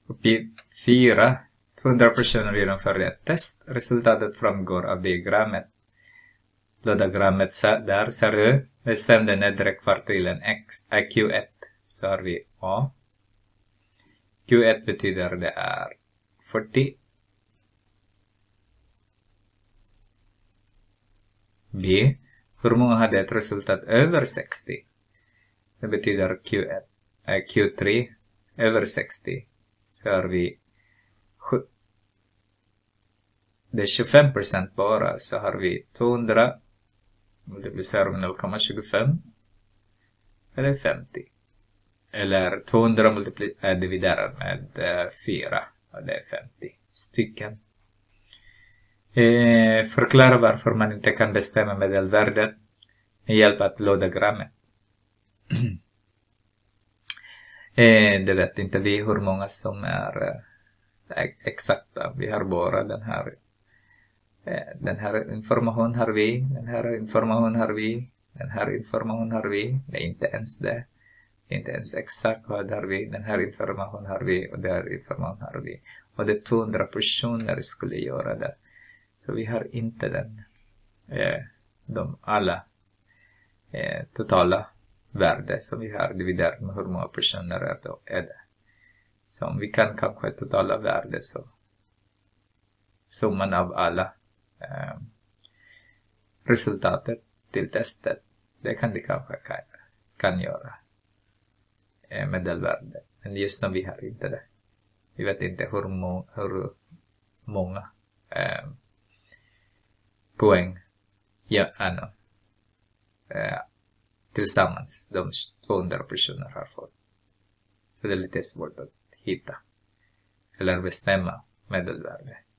Uppgift 4. 200 personer genomförde ett test. Resultatet framgår av diagrammet. Lådagrammet där ser du. Bestäm den nedre kvartilen X är Q1. Så har vi A. Q1 betyder det är 40. B. Hur många hade ett resultat över 60? Det betyder Q3 över 60. Så har vi det är 25% bara. Så har vi 200 multiplicerar med 0,25 eller 50. Eller 200 dividerar med 4 och det är 50 stycken. Förklara varför man inte kan bestämma medelvärdet med hjälp av lådagrammet. Det vet inte vi hur många som är exakta. Vi har bara den här information har vi, den här information har vi, den här information har vi. Det är inte ens det. Inte ens exakt vad har vi. Den här information har vi och där information har vi. Och det 200 personer skulle göra det. Så vi har inte de alla totala värde som vi har dividerat med hur många personer är det. Så om vi kan kanske totala värde så summan av alla resultatet till testet, det kan vi kanske kan göra medelvärde. Men just nu vi har inte det. Vi vet inte hur många poäng tillsammans de 200 personer har fått. Så det är lite svårt att hitta eller bestämma medelvärde.